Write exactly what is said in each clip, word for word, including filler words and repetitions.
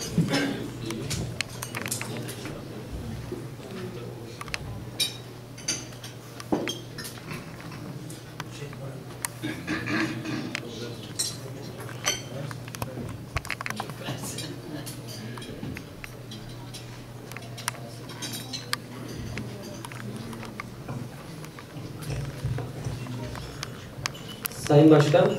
Sayın Başkan,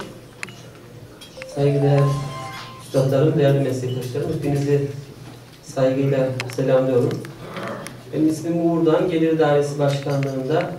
saygıdeğer üstadlarım, değerli meslektaşlarım, hepinizi saygıyla selamlıyorum. Benim ismim Uğur'dan, Gelir Dairesi Başkanlığı'nda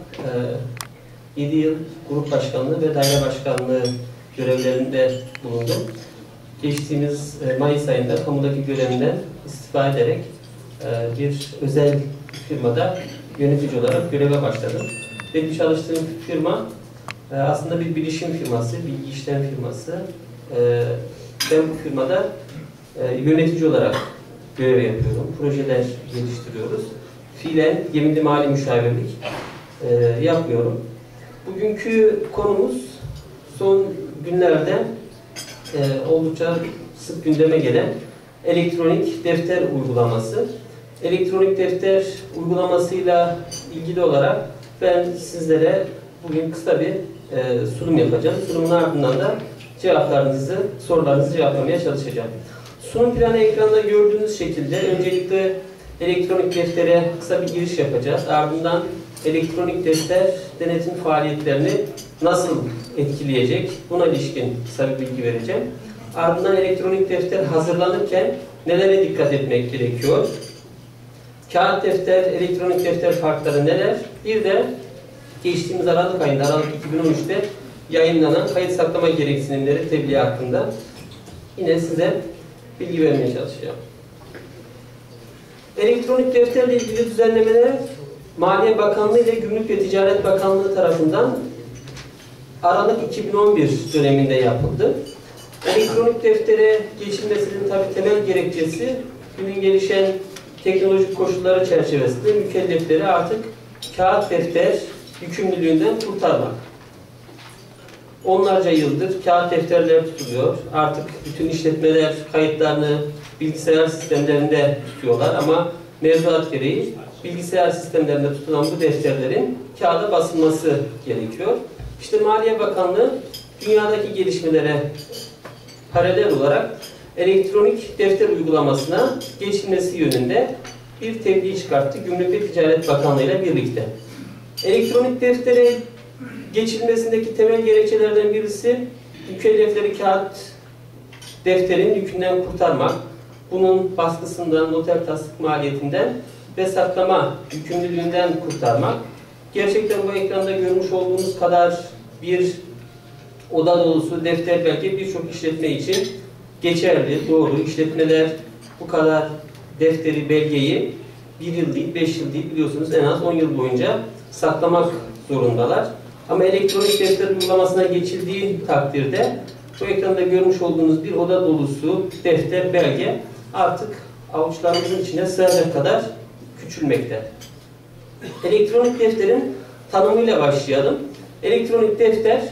e, yedi yıl grup başkanlığı ve daire başkanlığı görevlerinde bulundum. Geçtiğimiz e, Mayıs ayında kamudaki görevimden istifa ederek e, bir özel firmada yönetici olarak göreve başladım. Benim çalıştığım firma aslında bir bilişim firması, bilgi işlem firması. Ben bu firmada yönetici olarak görev yapıyorum. Projeler geliştiriyoruz. Fiilen yeminli mali müşavirlik yapmıyorum. Bugünkü konumuz son günlerde oldukça sık gündeme gelen elektronik defter uygulaması. Elektronik defter uygulamasıyla ilgili olarak ben sizlere bugün kısa bir e, sunum yapacağım. Sunumun ardından da cevaplarınızı, sorularınızı cevaplamaya çalışacağım. Sunum planı ekranda gördüğünüz şekilde öncelikle elektronik deftere kısa bir giriş yapacağız. Ardından elektronik defter denetim faaliyetlerini nasıl etkileyecek, buna ilişkin kısa bir bilgi vereceğim. Ardından elektronik defter hazırlanırken nelere dikkat etmek gerekiyor? Kağıt defter, elektronik defter farkları neler? Bir de geçtiğimiz Aralık ayında, Aralık iki bin on üç'te yayınlanan kayıt saklama gereksinimleri tebliğ hakkında yine size bilgi vermeye çalışacağım. Elektronik defterle ilgili düzenlemeler Maliye Bakanlığı ile Gümrük ve Ticaret Bakanlığı tarafından Aralık iki bin on bir döneminde yapıldı. Elektronik deftere geçilmesinin tabii temel gerekçesi günün gelişen teknolojik koşulları çerçevesinde mükellefleri artık kağıt defter yükümlülüğünden kurtarmak. Onlarca yıldır kağıt defterler tutuluyor. Artık bütün işletmeler kayıtlarını bilgisayar sistemlerinde tutuyorlar ama mevzuat gereği bilgisayar sistemlerinde tutulan bu defterlerin kağıda basılması gerekiyor. İşte Maliye Bakanlığı dünyadaki gelişmelere paralel olarak elektronik defter uygulamasına geçilmesi yönünde bir tebliğ çıkarttı Gümrük ve Ticaret Bakanlığı ile birlikte. Elektronik deftere geçilmesindeki temel gerekçelerden birisi mükellefleri kağıt defterin yükünden kurtarmak, bunun baskısından, noter tasdik maliyetinden ve saklama yükümlülüğünden kurtarmak. Gerçekten bu ekranda görmüş olduğunuz kadar bir oda dolusu defter belge birçok işletme için geçerli, doğru. İşletmeler bu kadar defteri, belgeyi bir yıl değil, beş yıl değil, biliyorsunuz en az on yıl boyunca saklamak zorundalar. Ama elektronik defter uygulamasına geçildiği takdirde bu ekranda görmüş olduğunuz bir oda dolusu defter, belge artık avuçlarımızın içine sığacak kadar küçülmekte. Elektronik defterin tanımıyla başlayalım. Elektronik defter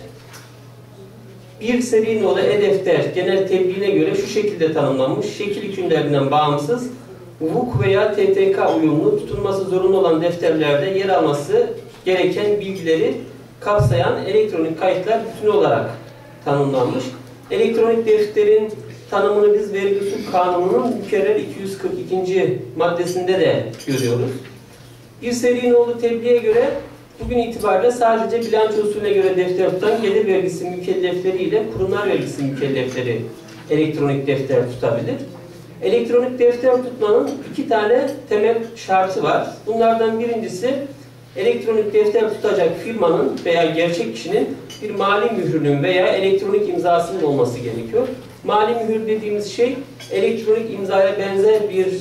bir seri nolu e-defter genel tebliğine göre şu şekilde tanımlanmış, şekil hükümlerinden bağımsız, V U K veya T T K uyumlu tutulması zorunlu olan defterlerde yer alması gereken bilgileri kapsayan elektronik kayıtlar bütünü olarak tanımlanmış. Elektronik defterin tanımını biz Vergi Usul Kanunu'nun mükerrer iki yüz kırk ikinci maddesinde de görüyoruz. Bir seri nolu tebliğe göre bugün itibariyle sadece bilanço usulüne göre defter tutan gelir vergisi mükellefleri ile kurumlar vergisi mükellefleri elektronik defter tutabilir. Elektronik defter tutmanın iki tane temel şartı var. Bunlardan birincisi elektronik defter tutacak firmanın veya gerçek kişinin bir mali mührünün veya elektronik imzasının olması gerekiyor. Mali mühür dediğimiz şey elektronik imzaya benzer bir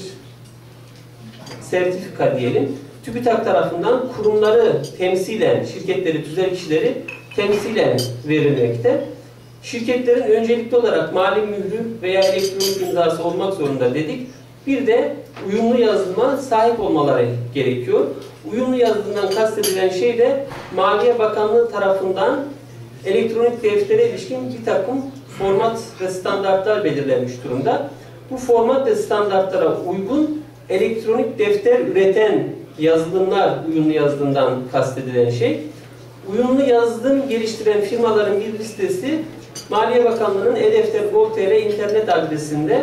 sertifika diyelim. TÜBİTAK tarafından kurumları temsilen, şirketleri, tüzel kişileri temsilen verilmekte. Şirketlerin öncelikli olarak mali mührü veya elektronik imzası olmak zorunda dedik. Bir de uyumlu yazılıma sahip olmaları gerekiyor. Uyumlu yazılımdan kastedilen şey de Maliye Bakanlığı tarafından elektronik deftere ilişkin bir takım format ve standartlar belirlenmiş durumda. bu format ve standartlara uygun elektronik defter üreten yazılımlar, uyumlu yazılımdan kastedilen şey. Uyumlu yazılım geliştiren firmaların bir listesi Maliye Bakanlığı'nın e-defter nokta gov nokta tr internet adresinde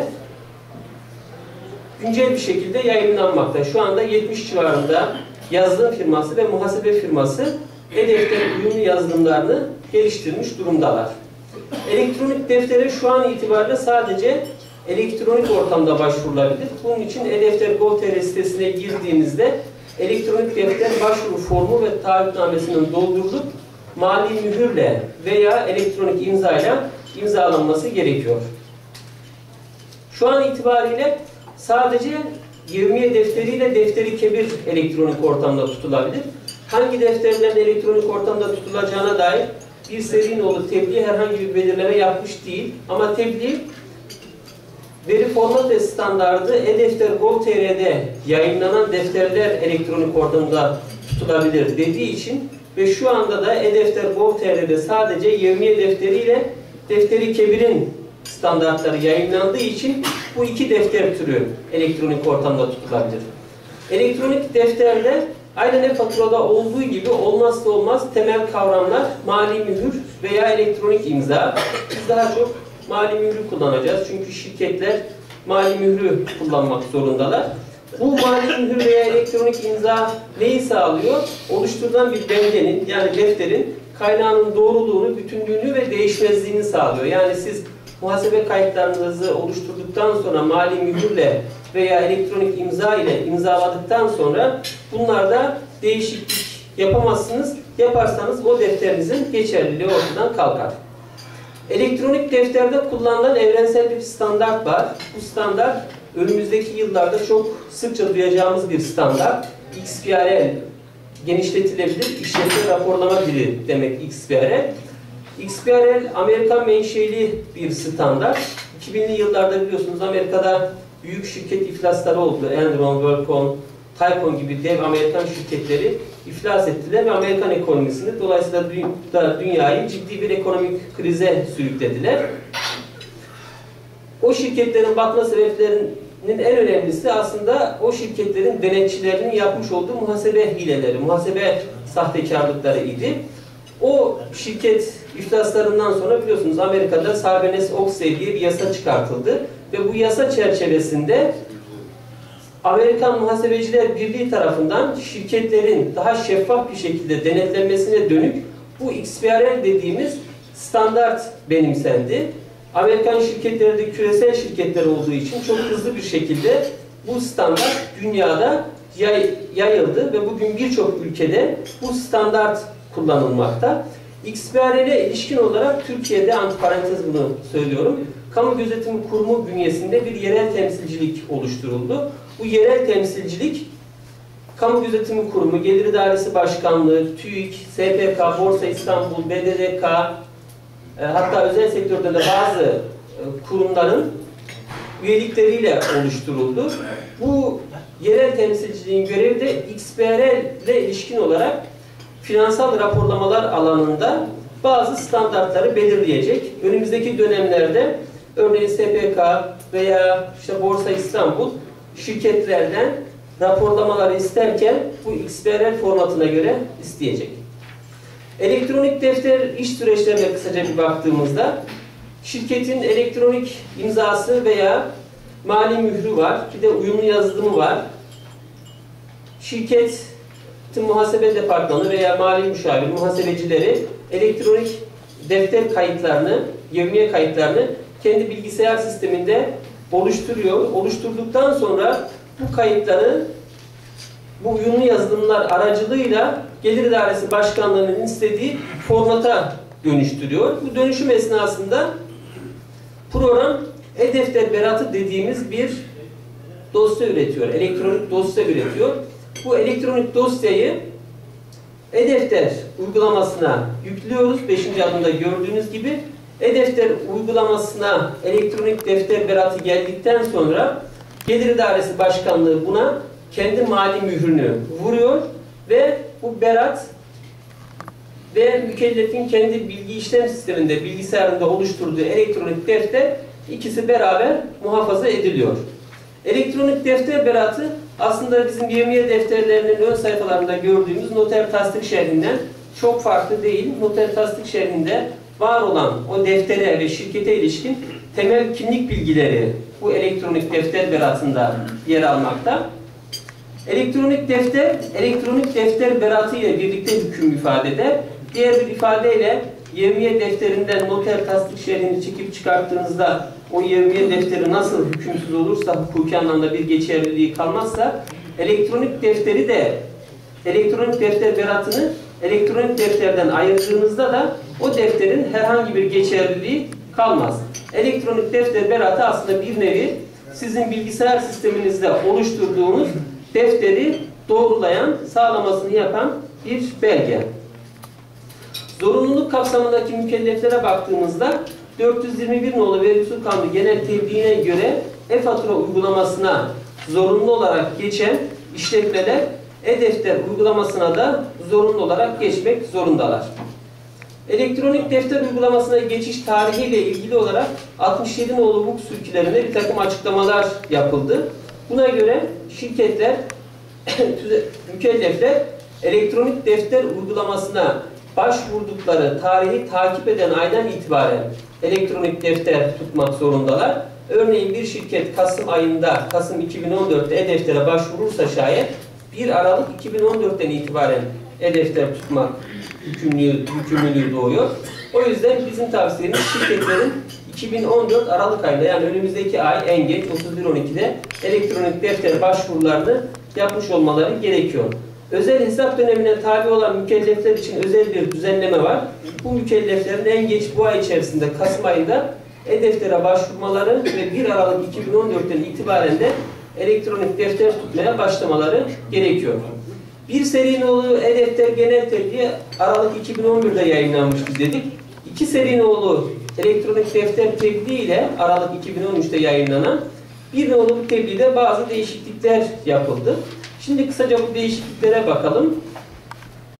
güncel bir şekilde yayınlanmakta. Şu anda yetmiş civarında yazılım firması ve muhasebe firması e-defter uyumlu yazılımlarını geliştirmiş durumdalar. Elektronik deftere şu an itibariyle sadece elektronik ortamda başvurulabilir. Bunun için e-defter nokta gov nokta tr sitesine girdiğinizde elektronik defter başvuru formu ve taahhütnamesinin doldurulup mali mühürle veya elektronik imzayla imzalanması gerekiyor. Şu an itibariyle sadece yevmiye defteriyle defteri kebir elektronik ortamda tutulabilir. Hangi defterlerin elektronik ortamda tutulacağına dair bir seri nolu tebliğ herhangi bir belirleme yapmış değil. Ama tebliğ veri format ve standardı e-defter nokta gov nokta tr'de yayınlanan defterler elektronik ortamda tutulabilir dediği için ve şu anda da e-defter nokta gov nokta tr'de sadece yevmiye defteriyle defteri kebirin standartları yayınlandığı için bu iki defter türü elektronik ortamda tutulabilir. Elektronik defterde aynen e-faturada olduğu gibi olmazsa olmaz temel kavramlar mali mühür veya elektronik imza. Biz daha çok mali mührü kullanacağız. Çünkü şirketler mali mührü kullanmak zorundalar. Bu mali mühür veya elektronik imza neyi sağlıyor? Oluşturulan bir belgenin yani defterin kaynağının doğruluğunu, bütünlüğünü ve değişmezliğini sağlıyor. Yani siz muhasebe kayıtlarınızı oluşturduktan sonra mali mühürle veya elektronik imza ile imzaladıktan sonra bunlarda değişiklik yapamazsınız. Yaparsanız o defterinizin geçerliliği ortadan kalkar. Elektronik defterde kullanılan evrensel bir standart var. Bu standart önümüzdeki yıllarda çok sıkça duyacağımız bir standart. X P R L, genişletilebilir işletme raporlama dili demek X P R L. X P R L Amerikan menşeli bir standart. iki binli yıllarda biliyorsunuz Amerika'da büyük şirket iflasları oldu. Enron, WorldCom, Tycoon gibi dev Amerikan şirketleri iflas ettiler ve Amerikan ekonomisini dolayısıyla dünyayı ciddi bir ekonomik krize sürüklediler. O şirketlerin batma sebeplerinin en önemlisi aslında o şirketlerin denetçilerinin yapmış olduğu muhasebe hileleri, muhasebe sahtekarlıkları idi. O şirket iflaslarından sonra biliyorsunuz Amerika'da Sarbanes-Oxley diye bir yasa çıkartıldı ve bu yasa çerçevesinde Amerikan Muhasebeciler Birliği tarafından şirketlerin daha şeffaf bir şekilde denetlenmesine dönük bu X P R L dediğimiz standart benimsendi. Amerikan şirketleri de küresel şirketler olduğu için çok hızlı bir şekilde bu standart dünyada yay, yayıldı ve bugün birçok ülkede bu standart kullanılmakta. X P R L'e ilişkin olarak Türkiye'de, antiparantez bunu söylüyorum, Kamu Gözetimi Kurumu bünyesinde bir yerel temsilcilik oluşturuldu. Bu yerel temsilcilik, Kamu Gözetimi Kurumu, Gelir İdaresi Başkanlığı, TÜİK, S P K, Borsa İstanbul, B D D K, e, hatta özel sektörde de bazı e, kurumların üyelikleriyle oluşturuldu. Bu yerel temsilciliğin görevi de X P R L'e ilişkin olarak finansal raporlamalar alanında bazı standartları belirleyecek. Önümüzdeki dönemlerde örneğin S P K veya işte Borsa İstanbul şirketlerden raporlamaları isterken bu X P R L formatına göre isteyecek. Elektronik defter iş süreçlerine kısaca bir baktığımızda şirketin elektronik imzası veya mali mührü var. Bir de uyumlu yazılımı var. Şirket muhasebe departmanı veya mali müşavir, muhasebecileri elektronik defter kayıtlarını, yevmiye kayıtlarını kendi bilgisayar sisteminde oluşturuyor. Oluşturduktan sonra bu kayıtları bu uyumlu yazılımlar aracılığıyla Gelir İdaresi Başkanlığı'nın istediği formata dönüştürüyor. Bu dönüşüm esnasında program e-defter beratı dediğimiz bir dosya üretiyor. Elektronik dosya üretiyor. Bu elektronik dosyayı e-defter uygulamasına yüklüyoruz. beşinci adımda gördüğünüz gibi e-defter uygulamasına elektronik defter beratı geldikten sonra Gelir İdaresi Başkanlığı buna kendi mali mührünü vuruyor ve bu berat ve mükellefin kendi bilgi işlem sisteminde, bilgisayarında oluşturduğu elektronik defter İkisi beraber muhafaza ediliyor. Elektronik defter beratı aslında bizim yevmiye defterlerinin ön sayfalarında gördüğümüz noter tasdik şerhinden çok farklı değil. Noter tasdik şerhinde var olan o deftere ve şirkete ilişkin temel kimlik bilgileri bu elektronik defter beratında yer almakta. Elektronik defter, elektronik defter beratı ile birlikte hüküm ifade eder. Diğer bir ifadeyle yevmiye defterinden noter tasdik şerhini çekip çıkarttığınızda o yevmiye defteri nasıl hükümsüz olursa, hukuki anlamda bir geçerliliği kalmazsa, elektronik defteri de, elektronik defter beratını elektronik defterden ayırdığınızda da o defterin herhangi bir geçerliliği kalmaz. Elektronik defter beratı aslında bir nevi sizin bilgisayar sisteminizde oluşturduğunuz defteri doğrulayan, sağlamasını yapan bir belge. Zorunluluk kapsamındaki mükelleflere baktığımızda dört yüz yirmi bir nolu Vergi Usul Kanunu genel tebliğine göre e-fatura uygulamasına zorunlu olarak geçen işletmeler e-defter uygulamasına da zorunlu olarak geçmek zorundalar. Elektronik defter uygulamasına geçiş tarihiyle ilgili olarak altmış yedi nolu hukuk sürkülerinde bir takım açıklamalar yapıldı. Buna göre şirketler, mükellefler elektronik defter uygulamasına başvurdukları tarihi takip eden aydan itibaren elektronik defter tutmak zorundalar. Örneğin bir şirket Kasım ayında, Kasım iki bin on dört'te e-deftere başvurursa şayet bir Aralık iki bin on dört'ten itibaren e-defter tutmak yükümlülüğü, yükümlülüğü doğuyor. O yüzden bizim tavsiyemiz şirketlerin iki bin on dört Aralık ayında, yani önümüzdeki ay en geç otuz bir on iki'de elektronik defter başvurularını yapmış olmaları gerekiyor. Özel hesap dönemine tabi olan mükellefler için özel bir düzenleme var. Bu mükelleflerin en geç bu ay içerisinde Kasım ayında e-deftere başvurmaları ve bir Aralık iki bin on dört'ten itibaren de elektronik defter tutmaya başlamaları gerekiyor. Bir seri nolu e-defter genel tebliğ Aralık iki bin on bir'de yayınlanmıştı dedik. İki seri nolu elektronik defter tebliğ ile Aralık iki bin on üç'te yayınlanan bir nolu tebliğde bazı değişiklikler yapıldı. Şimdi kısaca bu değişikliklere bakalım.